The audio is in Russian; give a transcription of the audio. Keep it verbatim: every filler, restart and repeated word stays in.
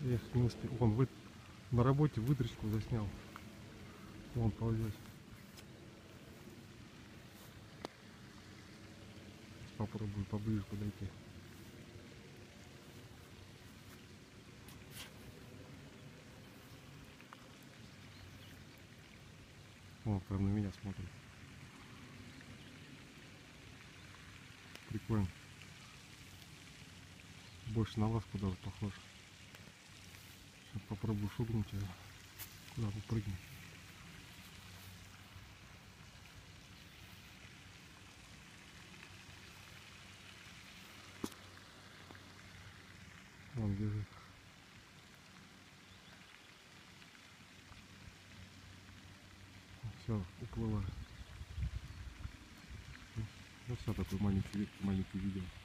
Эх, не успел. Он вы... на работе выдрочку заснял. Вон ползет. Попробую поближе подойти. О, прям на меня смотрит. Прикольно. Больше на ласку даже похож. Сейчас попробую шугнуть его. Куда попрыгнуть. Он бежит. Все, уплывает. Ну все, такой маленький, маленький видео.